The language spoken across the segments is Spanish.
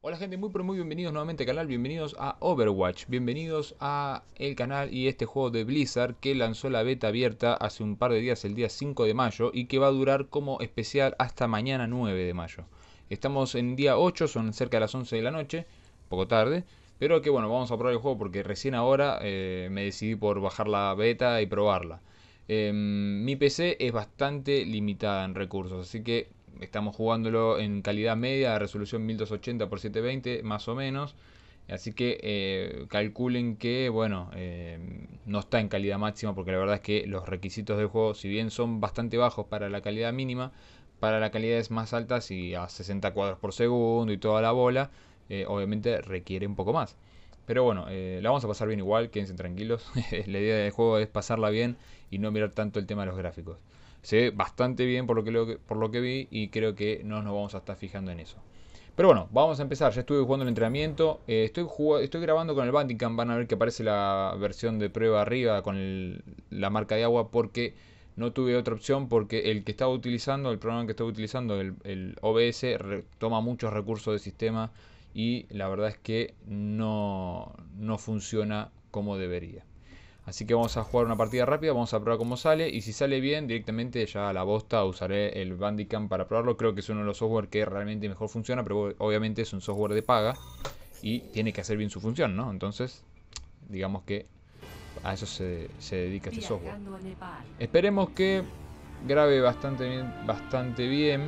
Hola gente, muy pero muy bienvenidos nuevamente al canal, bienvenidos a Overwatch, bienvenidos a el canal y este juego de Blizzard que lanzó la beta abierta hace un par de días, el día 5 de mayo, y que va a durar como especial hasta mañana 9 de mayo. Estamos en día 8, son cerca de las 11 de la noche, poco tarde, pero que bueno, vamos a probar el juego porque recién ahora me decidí por bajar la beta y probarla. Mi PC es bastante limitada en recursos, así que estamos jugándolo en calidad media, de resolución 1280 x 720 más o menos. Así que calculen que, bueno, no está en calidad máxima porque la verdad es que los requisitos del juego, si bien son bastante bajos para la calidad mínima, para las calidades más altas y a 60 cuadros por segundo y toda la bola, obviamente requiere un poco más. Pero bueno, la vamos a pasar bien igual, quédense tranquilos. La idea del juego es pasarla bien y no mirar tanto el tema de los gráficos. Se ve bastante bien por lo que vi y creo que no nos vamos a estar fijando en eso. Pero bueno, vamos a empezar. Ya estuve jugando el entrenamiento. Estoy grabando con el Bandicam. Van a ver que aparece la versión de prueba arriba con la marca de agua porque no tuve otra opción porque el que estaba utilizando, el programa que estaba utilizando, el OBS, toma muchos recursos del sistema y la verdad es que no funciona como debería. Así que vamos a jugar una partida rápida, vamos a probar cómo sale y si sale bien directamente ya a la bosta usaré el Bandicam para probarlo. Creo que es uno de los software que realmente mejor funciona, pero obviamente es un software de paga y tiene que hacer bien su función, ¿no? Entonces, digamos que a eso se dedica este software. Esperemos que grabe bastante bien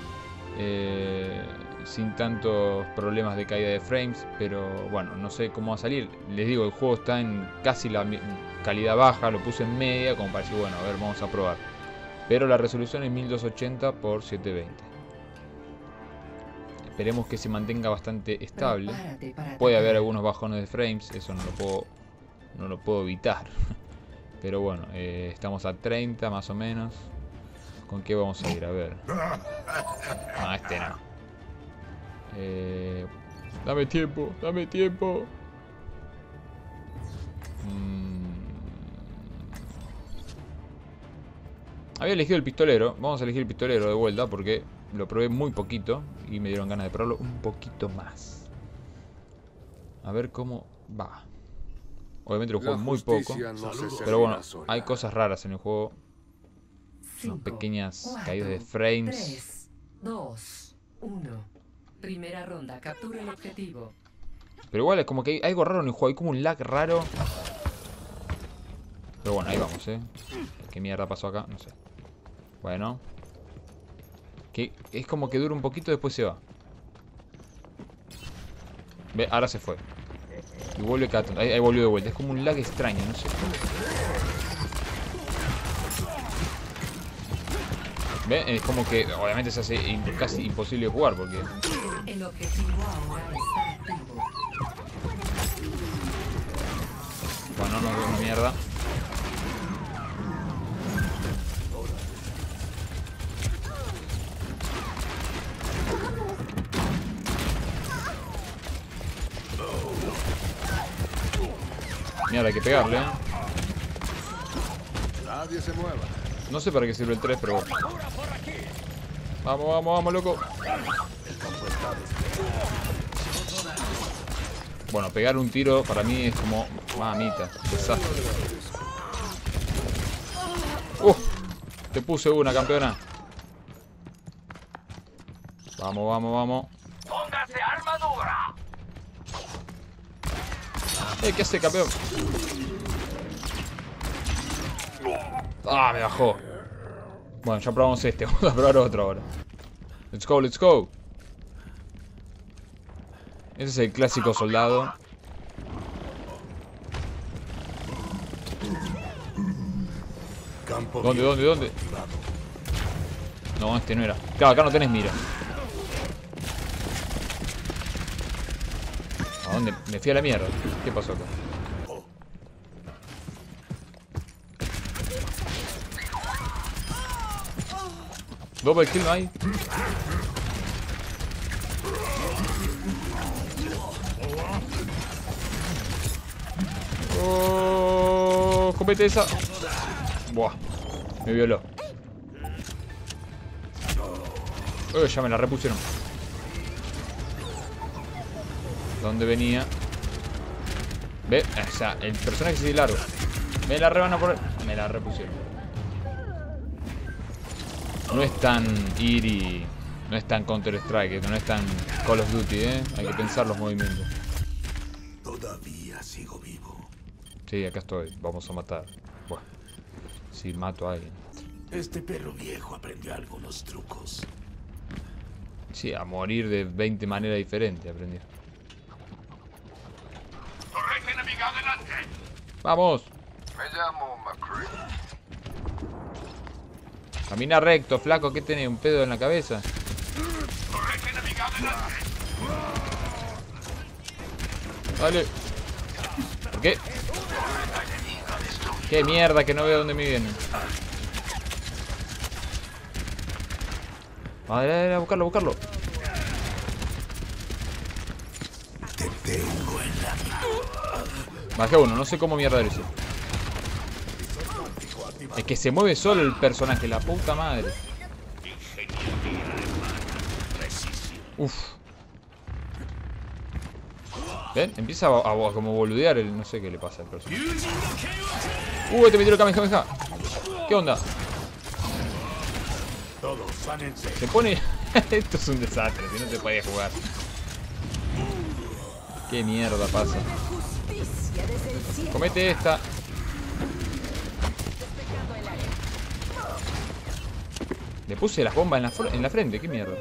sin tantos problemas de caída de frames, pero bueno, no sé cómo va a salir. Les digo, el juego está en casi la calidad baja, lo puse en media como para decir, bueno, a ver, vamos a probar. Pero la resolución es 1280 x 720. Esperemos que se mantenga bastante estable. Puede haber algunos bajones de frames, eso no lo puedo evitar. Pero bueno, estamos a 30 más o menos. ¿Con qué vamos a ir? A ver. No, este no. Dame tiempo, dame tiempo. Había elegido el pistolero. Vamos a elegir el pistolero de vuelta porque lo probé muy poquito y me dieron ganas de probarlo un poquito más. A ver cómo va. Obviamente lo juego muy poco, pero bueno, hay cosas raras en el juego. Unas pequeñas caídas de frames. 3, 2, 1. Primera ronda, captura el objetivo. Pero igual es como que hay algo raro en el juego, hay como un lag raro. Pero bueno, ahí vamos, ¿Qué mierda pasó acá? No sé. Bueno. Que es como que dura un poquito y después se va. Ve, ahora se fue. Y vuelve cada tanto. Ahí volvió de vuelta. Es como un lag extraño, no sé. ¿Ve? Es como que obviamente se hace casi imposible de jugar porque... El objetivo ahora está activo. Bueno, no veo una mierda. Mierda, hay que pegarle, Nadie se mueva. No sé para qué sirve el 3, pero bueno. Vamos, vamos, vamos, loco. Bueno, pegar un tiro para mí es como... Mamita, desastre. Te puse una, campeona. Vamos, vamos, vamos. ¡Póngase armadura! ¿Qué hace, campeón? Ah, me bajó. Bueno, ya probamos este. Vamos a probar otro ahora. Let's go, let's go. Ese es el clásico soldado. ¿Dónde? No, este no era. Claro, acá no tenés mira. ¿A dónde? Me fui a la mierda. ¿Qué pasó acá? Double kill no hay. Oh, copete esa. Buah, me violó. Ya me la repusieron. ¿Dónde venía? Ve, o sea, el personaje sigue largo. Me la reban a poner. Me la repusieron. No es tan Iri. No es tan Counter Strike, no es tan Call of Duty, ¿eh? Hay que pensar los movimientos. Todavía sigo vivo. Sí, acá estoy. Vamos a matar. Bueno, si mato a alguien. Este perro viejo aprendió algunos trucos. Sí, a morir de 20 maneras diferentes aprendió. Torreta enemiga adelante. ¡Vamos! Me llamo McCree. Camina recto, flaco. ¿Qué tenés? ¿Un pedo en la cabeza? Torreta enemiga adelante. Dale. ¿Por qué? ¡Qué mierda! Que no veo dónde me vienen. Madre, a buscarlo, a buscarlo. Te tengo en la mira. Bajé uno, no sé cómo mierda eres. Es que se mueve solo el personaje, la puta madre. Uf. ¿Ven? Empieza a como boludear el... No sé qué le pasa al personaje. Te metió el Kamehameha. ¿Qué onda? Se pone... Esto es un desastre, si no se podía jugar. ¿Qué mierda pasa? Comete esta. Le puse las bombas en la frente, ¿qué mierda?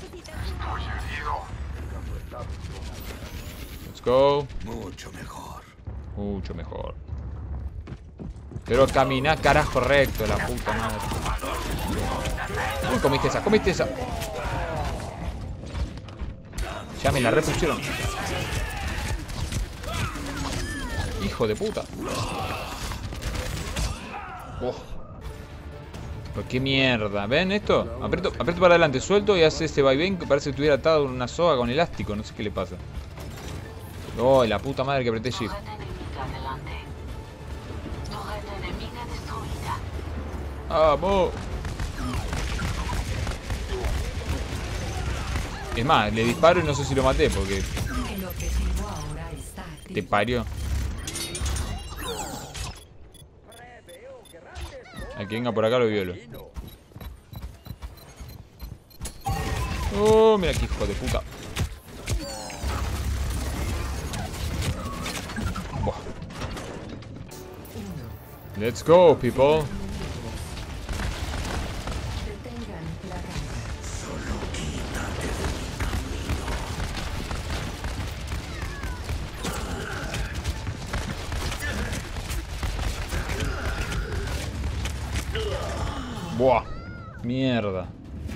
Let's go. Mucho mejor. Mucho mejor. Pero camina carajo recto, la puta madre. Uy, comiste esa, comiste esa. Ya me la repusieron. Hijo de puta. Oh. Pero qué mierda. ¿Ven esto? Aprieto para adelante, suelto y hace ese vaivén que parece que estuviera atado en una soga con elástico. No sé qué le pasa. Oh, la puta madre que apreté shift. ¡Vamos! Es más, le disparo y no sé si lo maté porque... El objetivo ahora está activo. Te parió. Al que venga por acá lo violo. Oh, mira qué hijo de puta. Buah. Let's go, people. Detengan la carga. Buah. Mierda.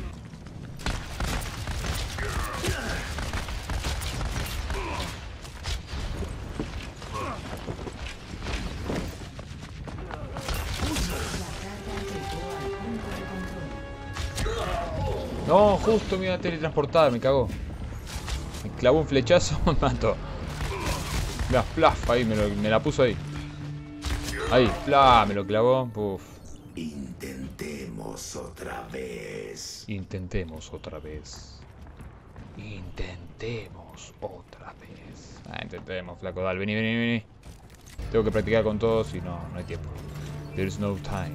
No, justo me iba a teletransportar, me cagó. Me clavó un flechazo, me mató. Mira, plaf, ahí, me la puso ahí. Ahí, plaf, me lo clavó. Puf. Intentemos otra vez. Intentemos otra vez. Intentemos otra vez. Intentemos, flaco, dale, vení, vení, vení. Tengo que practicar con todos y no hay tiempo. There's no time.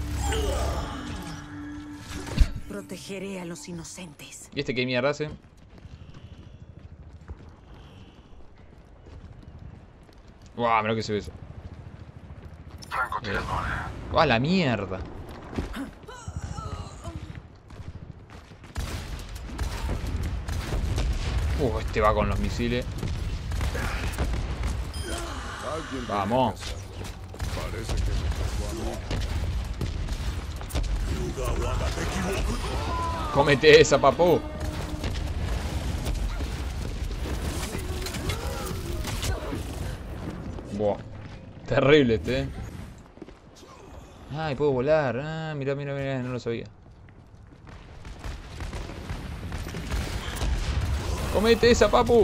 Protegeré a los inocentes. ¿Y este qué mierda hace? ¡Guau! Mira que se ve eso. ¡Guau! ¡La mierda! Este va con los misiles. Vamos. Cómete esa, papu. Buah. Terrible este, ¿eh? Ay, puedo volar. Ah, mira, mira, mira, no lo sabía. Comete esa, papu.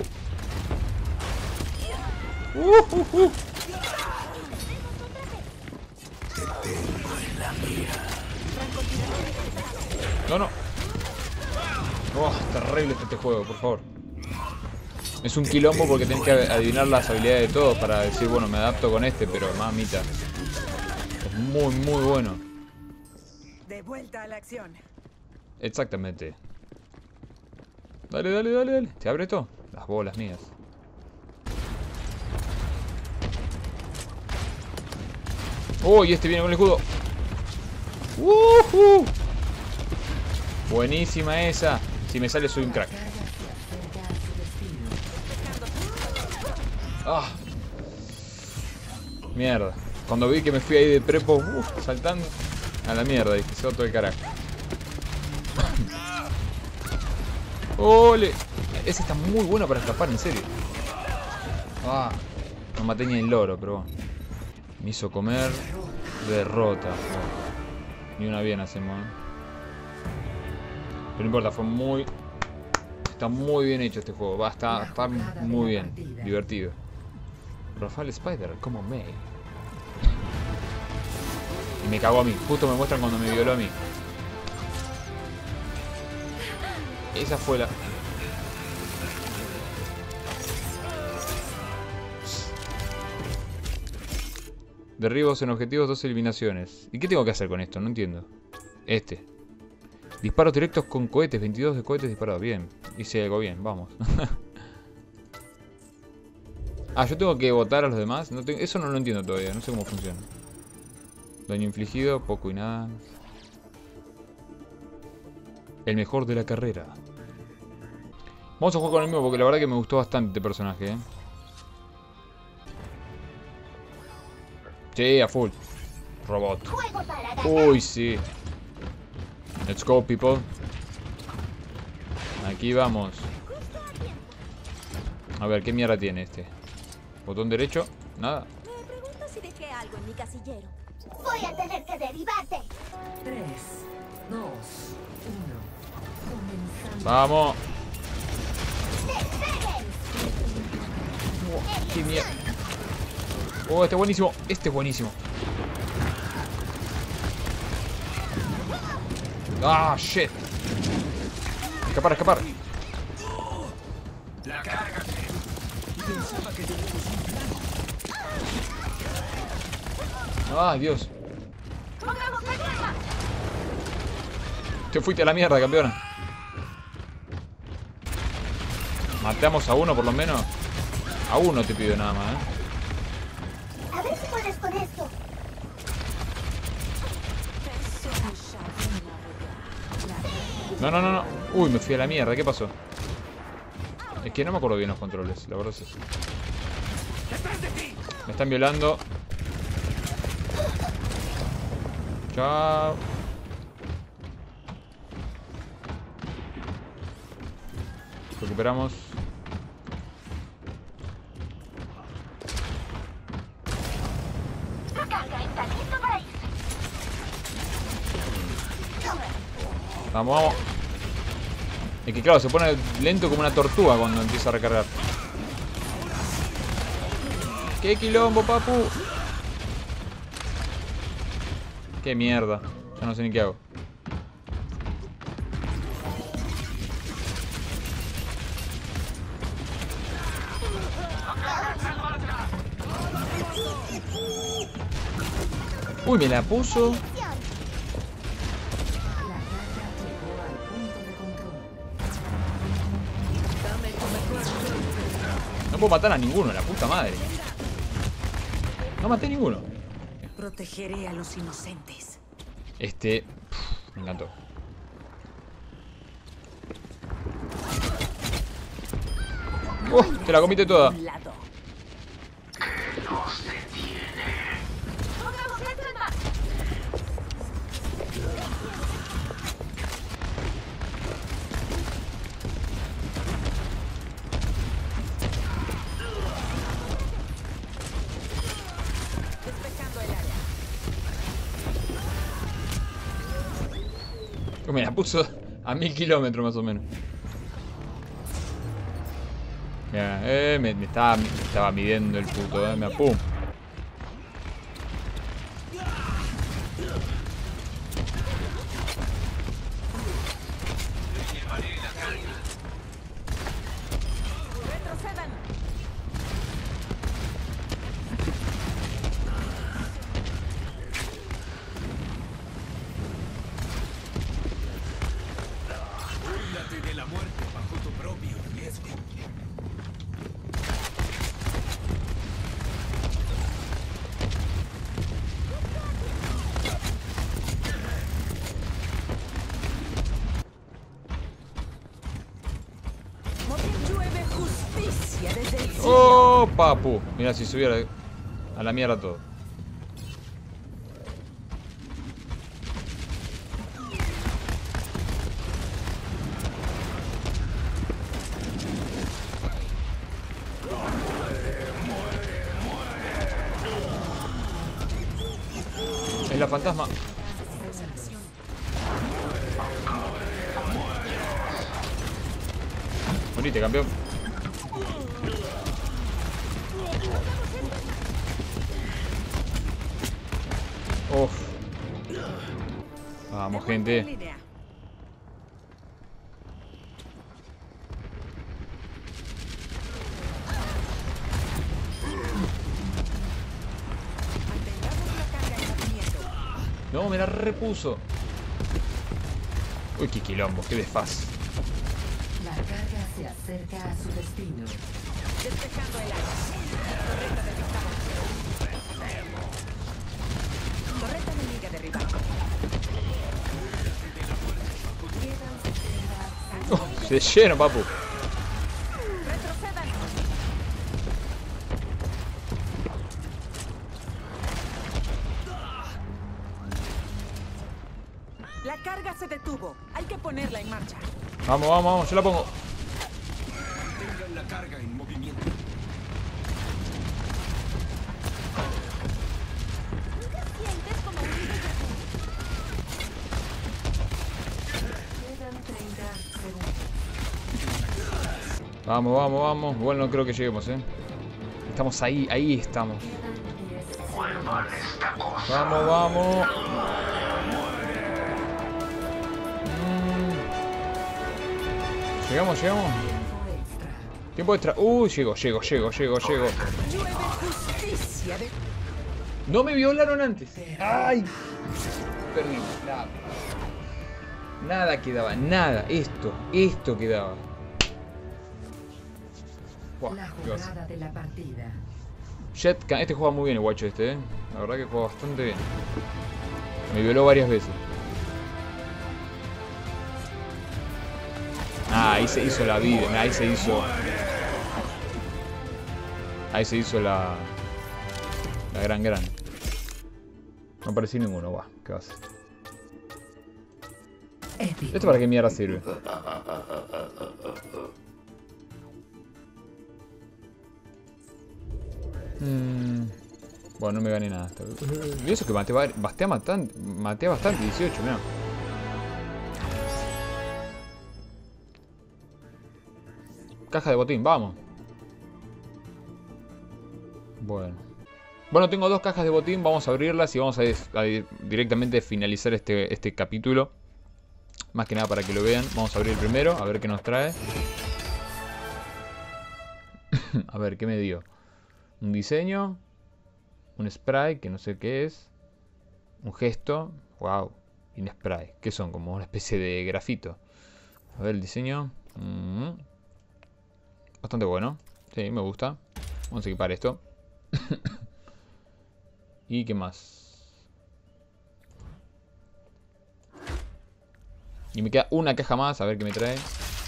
No, no. Oh, terrible este juego, por favor. Es un quilombo porque tenés que adivinar las habilidades de todos para decir, bueno, me adapto con este, pero mamita. Es muy, muy bueno. De vuelta a la acción. Exactamente. Dale, dale, dale, dale. ¿Se abre esto? Las bolas mías. ¡Uy! Este viene con el escudo. ¡Woohoo! Buenísima esa. Si me sale soy un crack. ¡Ah! Mierda. Cuando vi que me fui ahí de prepo, saltando a la mierda. Y que se todo el carajo. ¡Ole! Ese está muy bueno para escapar, en serio. Ah, no maté ni el loro, pero bueno. Me hizo comer derrota. Ni una bien hacemos, ¿eh? Pero no importa, fue muy... Está muy bien hecho este juego. Va, está muy bien. Divertido. Rafael Spider, como May. Y me cagó a mí. Justo me muestran cuando me violó a mí. Esa fue la... Derribos en objetivos, 2 eliminaciones. ¿Y qué tengo que hacer con esto? No entiendo. Disparos directos con cohetes, 22 de cohetes disparados. Bien. Hice algo bien, vamos. Ah, yo tengo que votar a los demás. Eso no lo entiendo todavía, no sé cómo funciona. Daño infligido, poco y nada. El mejor de la carrera. Vamos a jugar con el mismo porque la verdad que me gustó bastante este personaje, ¿eh? Sí, a full. Robot. Uy, sí. Let's go, people. Aquí vamos. A ver, ¿qué mierda tiene este? Botón derecho. Nada. Me pregunto si dejé algo en mi casillero. Voy a tener que derribarte. 3, 2, 1. Comenzando. Vamos. Qué mierda. Oh, este es buenísimo. Este es buenísimo. Ah, shit. Escapar, escapar. La carga. Ay, Dios. Te fuiste a la mierda, campeona. Matamos a uno por lo menos. A uno te pido nada más, A ver si puedes con esto. No, no, no, no. Uy, me fui a la mierda. ¿Qué pasó? Es que no me acuerdo bien los controles. La verdad es eso. Me están violando. Chao. Recuperamos. La carga está lista para irse. Vamos, vamos. Es que claro, se pone lento como una tortuga cuando empieza a recargar. ¡Qué quilombo, papu! ¡Qué mierda! Ya no sé ni qué hago. Uy, me la puso. No puedo matar a ninguno, la puta madre. No maté a ninguno. Protegeré a los inocentes. Me encantó. Te la comiste toda. Un lado. Despejando el área. Me la puso a 1000 kilómetros más o menos. Mira, me estaba midiendo el puto, me pum. Retroceda No, papu. Mira, si subiera a la mierda todo. Es la fantasma. Morite, campeón. Uf. Vamos, gente. Línea. Mantengamos la carga en movimiento. No, me la repuso. Uy, qué quilombo, qué desfaz. La carga se acerca a su destino. Despejando el área. Torreta detectada. Torreta enemiga derribada. Se llena, papu. Retrocedan. La carga se detuvo. Hay que ponerla en marcha. Vamos, vamos, vamos, yo la pongo. Tengan la carga en movimiento. Sientes como un niño. Quedan 30 segundos. Vamos, vamos, vamos. Igual no creo que lleguemos, Estamos ahí, ahí estamos. Vuelvan esta cosa. Vamos, vamos. Llegamos, llegamos. Tiempo extra. Tiempo extra. Llego. Llueve justicia de... No me violaron antes. Ay. Perdí. Nada. Nada quedaba, nada. Esto quedaba. Buah, La qué vas. jugada de la partida. Jetcan, este juega muy bien el guacho este, La verdad que juega bastante bien. Me violó varias veces. Ah, ahí se hizo la vida, ahí se hizo. Ahí se hizo la gran. No apareció ninguno, va, ¿qué va a hacer? Épico. ¿Esto para qué mierda sirve? Bueno, no me gané nada. Y eso que maté bastante, 18, mirá. Caja de botín, vamos. Bueno, tengo 2 cajas de botín, vamos a abrirlas y vamos a directamente finalizar este capítulo. Más que nada para que lo vean. Vamos a abrir el primero, a ver qué nos trae. A ver, ¿qué me dio? Un diseño. Un spray, que no sé qué es. Un gesto. Wow. Y un spray, que son como una especie de grafito. A ver el diseño. Bastante bueno. Sí, me gusta. Vamos a equipar esto. ¿Y qué más? Y me queda una caja más, a ver qué me trae.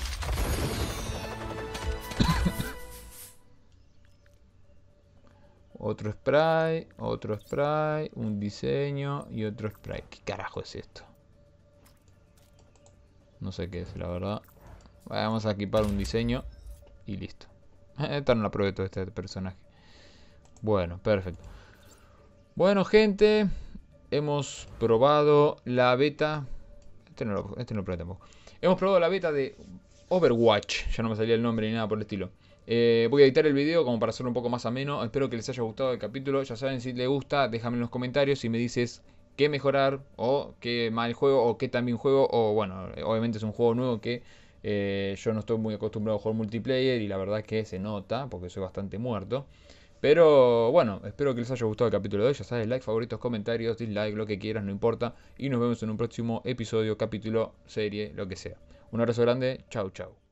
Otro spray, un diseño y otro spray. ¿Qué carajo es esto? No sé qué es, la verdad. Vamos a equipar un diseño y listo. Esta no la probé todo este personaje. Bueno, perfecto. Bueno, gente, hemos probado la beta. Este no lo probé tampoco. Hemos probado la beta de Overwatch. Ya no me salía el nombre ni nada por el estilo. Voy a editar el video como para hacerlo un poco más ameno. Espero que les haya gustado el capítulo. Ya saben, si les gusta, déjame en los comentarios y me dices qué mejorar, o qué mal juego, o qué también juego. O bueno, obviamente es un juego nuevo que yo no estoy muy acostumbrado a jugar multiplayer y la verdad es que se nota porque soy bastante muerto. Pero bueno, espero que les haya gustado el capítulo de hoy. Ya sabes, like, favoritos, comentarios, dislike, lo que quieras, no importa. Y nos vemos en un próximo episodio, capítulo, serie, lo que sea. Un abrazo grande, chau chau.